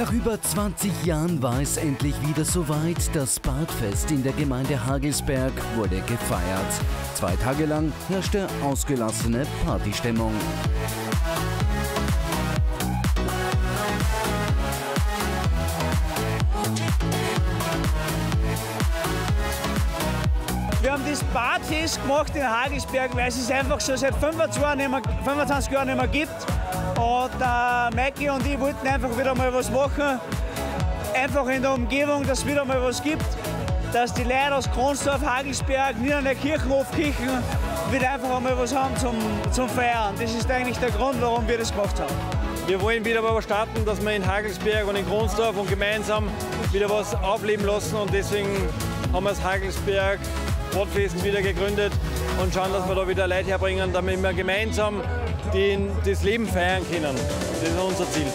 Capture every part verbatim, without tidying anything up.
Nach über zwanzig Jahren war es endlich wieder soweit. Das Badfest in der Gemeinde Hagelsberg wurde gefeiert. Zwei Tage lang herrschte ausgelassene Partystimmung. Wir haben das Badfest gemacht in Hagelsberg, weil es es einfach schon seit fünfundzwanzig Jahren nicht mehr gibt. Und äh, Maiki und ich wollten einfach wieder mal was machen. Einfach in der Umgebung, dass es wieder mal was gibt. Dass die Leute aus Kronsdorf, Hagelsberg, Niedernekirchen, Hofkirchen wieder einfach einmal was haben zum, zum Feiern. Das ist eigentlich der Grund, warum wir das gemacht haben. Wir wollen wieder mal was starten, dass wir in Hagelsberg und in Kronsdorf und gemeinsam wieder was aufleben lassen. Und deswegen haben wir das Hagelsberg Badfest wieder gegründet und schauen, dass wir da wieder Leute herbringen, damit wir gemeinsam den, das Leben feiern können. Das ist unser Ziel.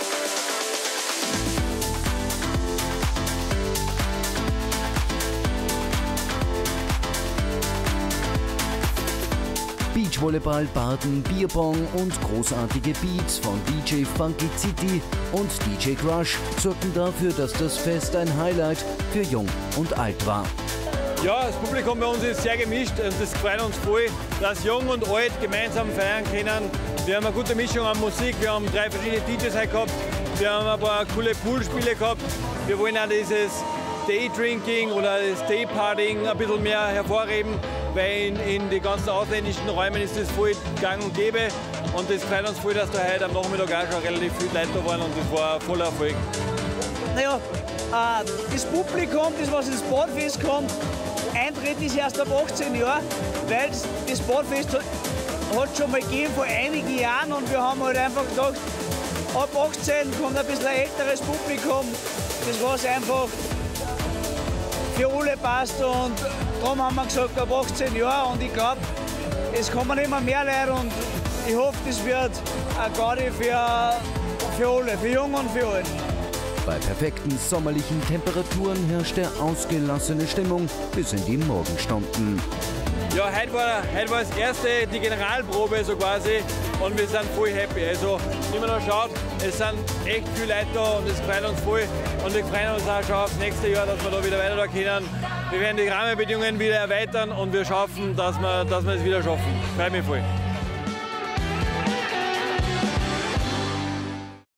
Beachvolleyball, Baden, Bierbong und großartige Beats von D J Funky City und D J Crush sorgten dafür, dass das Fest ein Highlight für Jung und Alt war. Ja, das Publikum bei uns ist sehr gemischt und das freut uns voll, dass Jung und Alt gemeinsam feiern können. Wir haben eine gute Mischung an Musik, wir haben drei verschiedene D Js heute gehabt, wir haben ein paar coole Poolspiele gehabt. Wir wollen auch dieses Daydrinking oder das Daypartying ein bisschen mehr hervorheben, weil in, in den ganzen ausländischen Räumen ist das voll gang und gäbe. Und das freut uns voll, dass da heute am Nachmittag auch schon relativ viele Leute da waren und das war ein voller Erfolg. Naja, äh, das Publikum, das was ins Badfest kommt, Eintritt ist erst ab achtzehn Jahren, weil das Badfest hat schon mal gegeben vor einigen Jahren und wir haben halt einfach gedacht, ab achtzehn kommt ein bisschen ein älteres Publikum, das was einfach für alle passt und darum haben wir gesagt, ab achtzehn Jahre und ich glaube, es kommen immer mehr Leute und ich hoffe, das wird eine Gaudi für, für alle, für Jung und für Alt. Bei perfekten sommerlichen Temperaturen herrschte ausgelassene Stimmung bis in die Morgenstunden. Ja, heute war, heute war das erste, die Generalprobe so quasi und wir sind voll happy. Also, wie man da schaut, es sind echt viele Leute da und es freut uns voll. Und wir freuen uns auch schon aufs nächste Jahr, dass wir da wieder weiter da können. Wir werden die Rahmenbedingungen wieder erweitern und wir schaffen, dass wir, dass wir es wieder schaffen. Freut mich voll.